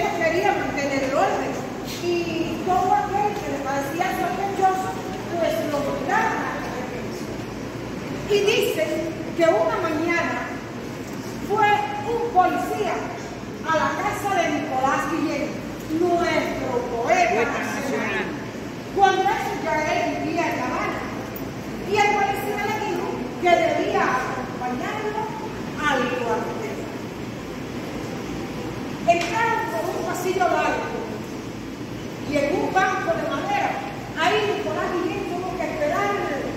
quería mantener el orden y todo aquel que le parecía sospechoso, pues lo obligaban a hacer eso. Y dicen que una mañana fue un policía a la casa de Nicolás Guillén, nuestro poeta nacional, cuando eso ya él vivía en La Habana. Y el policía le dijo que debía acompañarlo al cuartel. Entraron por un pasillo largo y en un banco de madera. Ahí Nicolás Guillén tuvo que esperar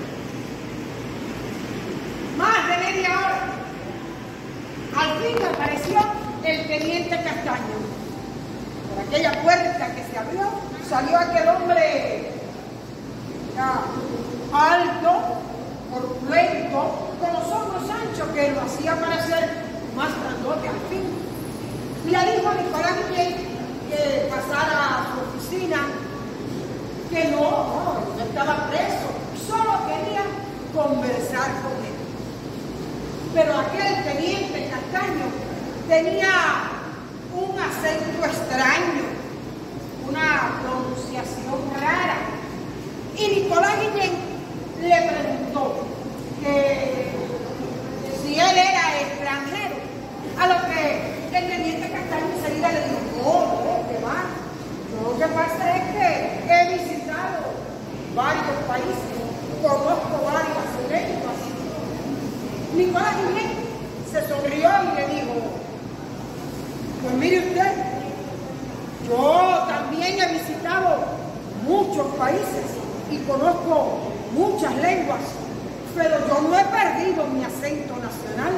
más de media hora. Al fin apareció el teniente Castaño. Por aquella puerta que se abrió, salió aquel hombre ya alto, corpulento, con los hombros anchos, que lo hacía parecer más grandote al fin. Y le dijo a Nicolás Guillén que pasara a su oficina, que no estaba preso, solo quería conversar con él. Pero aquel teniente Castaño tenía un acento extraño, una pronunciación rara. Y Nicolás Guillén le preguntó que si él era extranjero, a lo que el teniente Castaño enseguida le dijo, no, que va. Lo que pasa es que he visitado varios países, conozco varias lenguas. Nicolás Guillén se sonrió y le dijo, pues mire usted, yo también he visitado muchos países y conozco muchas lenguas, pero yo no he perdido mi acento nacional.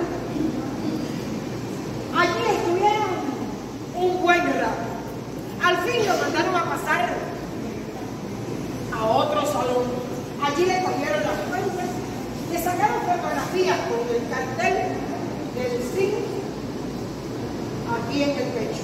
Allí estuvieron un buen rato. Al fin lo mandaron a pasar a otro salón. Allí le cogieron las cuentas, le sacaron fotografías con el cartel del SIN aquí en el pecho.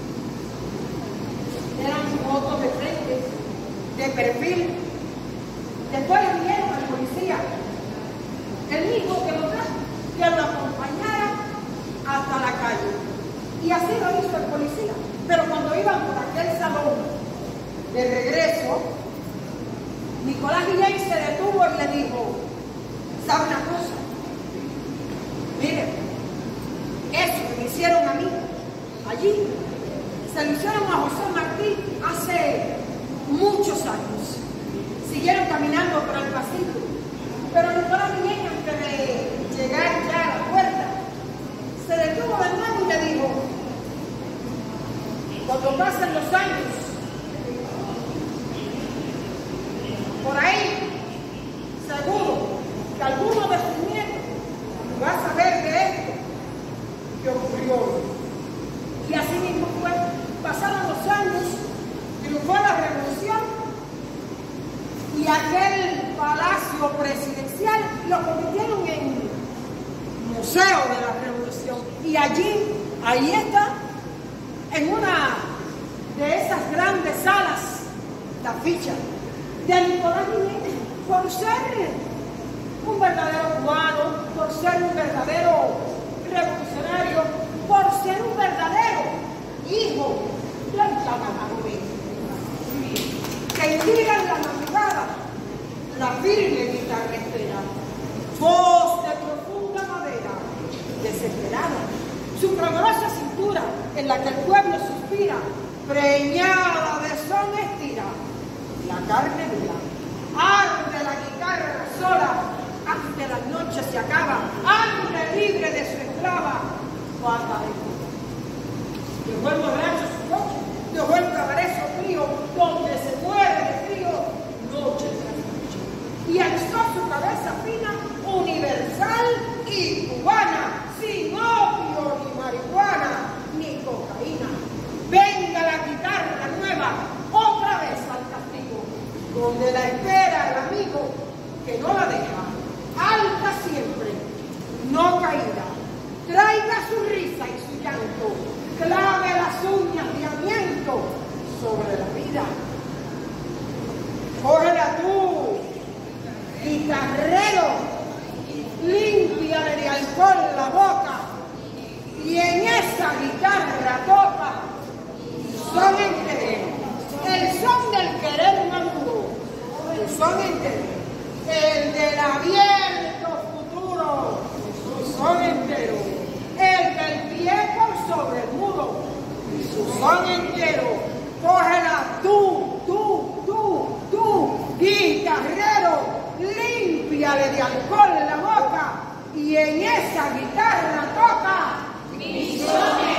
Eran fotos de frente, de perfil. Después le dijeron al policía, el mismo que lo trajo, que lo acompañara hasta la calle. Y así lo hizo el policía. Pero cuando iban por aquel salón de regreso, Nicolás Guillén se detuvo y le dijo, ¿sabe una cosa? Mire, eso que me hicieron a mí, allí, se lo hicieron a José Martí hace muchos años. Siguieron caminando por el pasillo, pero Nicolás Guillén, antes de llegar ya a la puerta, se detuvo de nuevo y le dijo, cuando pasen los años, por ahí, seguro que alguno de sus nietos va a saber de esto que ocurrió. Y así mismo fue. Pasaron los años, triunfó la revolución y aquel palacio presidencial lo convirtieron en Museo de la Revolución. Y allí, ahí está, en una de esas grandes salas, la ficha de Nicolás Guillén, por ser un verdadero cubano, por ser un verdadero revolucionario, por ser un verdadero hijo del Chacamarubí, que inspira en la madrugada la firme guitarra espera, voz de profunda madera, desesperada, su fragorosa cintura en la que el pueblo suspira, preñada de son estira, la carne dura, arde la guitarra sola, ante las noches se acaba, hambre libre de su esclava, pata de cura. Dejó el borracho su coche, dejó el cabaret frío, donde se muere de frío, noche tras noche, y alzó su cabeza fina, universal y cubana, sin opio ni marihuana ni cocaína. Venga la guitarra nueva, otra vez al castigo, donde la espera el amigo que no la deja, alta siempre, no caída, traiga su risa y su llanto, clave las uñas de aliento sobre la vida. Cógela tú, guitarrero, límpiale de alcohol la boca y en esa guitarra toca son enteros. El son del querer maduro, tu son entero. El del abierto futuro, tu son entero. El del pie por sobre el muro, tu son entero. Cógela tú, guitarrero, límpiale de alcohol la boca y en esa guitarra toca mi son.